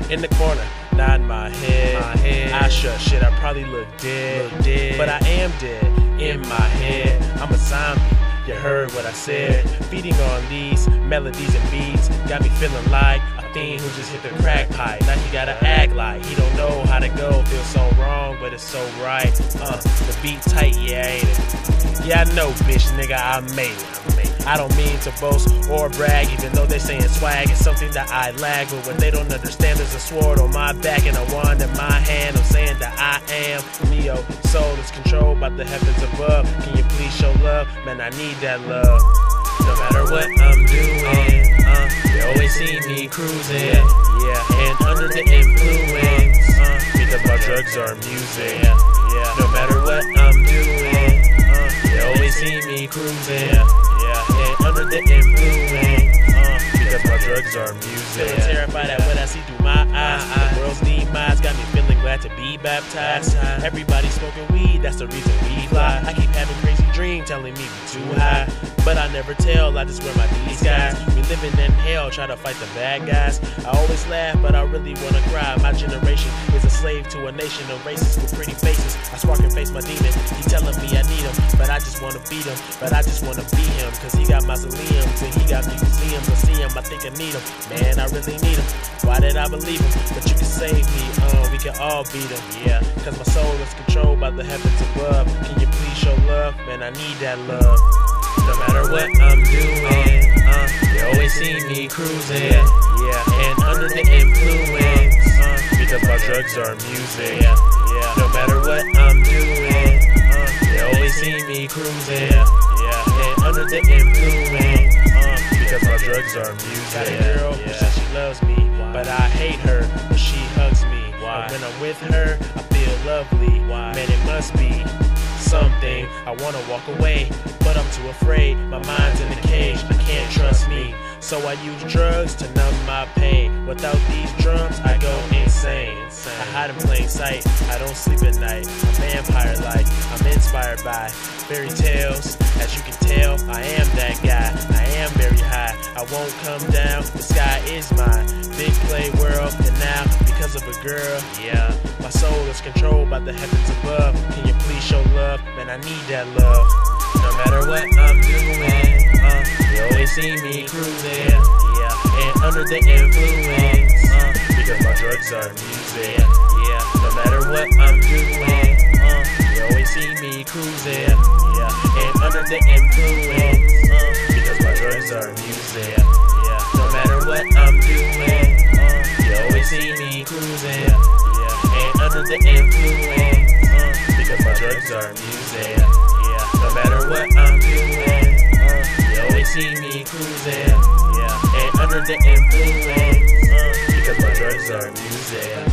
In the corner, nodding my head. I shut shit, I probably look dead. But I am dead in my head. I'm a zombie. You heard what I said. Feeding on these melodies and beats got me feeling like a fiend who just hit the crack pipe. Now he gotta act like he don't know how to go. Feels so wrong, but it's so right. The beat tight, yeah, ain't it? Yeah, I know, bitch, nigga, I made it. I don't mean to boast or brag, even though they're saying swag is something that I lag. But what they don't understand, there's a sword on my back and a wand in my hand. I'm saying that I am Neo. Soul is controlled by the heavens above. Can you please show love? Man, I need that love. No matter what I'm doing, you always see me cruising, and under the influence, because my drugs are music. No matter what I'm doing, you always see me cruising, and under the influence, because my drugs are music. Feeling terrified at what I see through my eyes. The world's demise got me feeling glad to be baptized. Everybody smoking weed, that's the reason we fly. I keep having crazy dreams telling me we too high, but I never tell, I just wear my disguise. We living in hell, try to fight the bad guys. I always laugh, but I really wanna cry. My generation is a slave to a nation of racists with pretty faces. I spark and face my demon. He telling me I need him, but I just wanna beat him. But I just wanna be him, cause he got mausoleums and he got museums. I see him, I think I need him. Man, I really need him. Why did I believe him? But you can save me, we can all beat him. Yeah, cause my soul is controlled by the heavens above. Can you please show love? Man, I need that love. No matter what I'm doing, you always see me cruising, and under the influence, because my drugs are music. No matter what I'm doing, you always see me cruising, and under the influence, because my drugs are music. Got a girl who says she loves me, but I hate her when she hugs me. When I'm with her, I feel lovely. Man, it must be something. I wanna walk away, but I'm too afraid. My mind's in a cage, I can't trust me. So I use drugs to numb my pain. Without these drums, I go insane. I hide in plain sight, I don't sleep at night. I'm vampire-like, I'm inspired by fairy tales. As you can tell, I am that guy. I am very high, I won't come down. The sky is mine, big play world. And now, because of a girl, my soul is controlled by the heavens above. Can you please show love? Man, I need that love. No matter what I'm doing, you always see me cruising, and under the influence, because my drugs are music. No matter what I'm doing, you always see me cruising, and under the influence, because my drugs are music. No matter what I'm doing, you always see me cruising, and under the influence, because my drugs are music. No matter what I'm doing, you always see me cruising, and under the influence, because my drugs are music.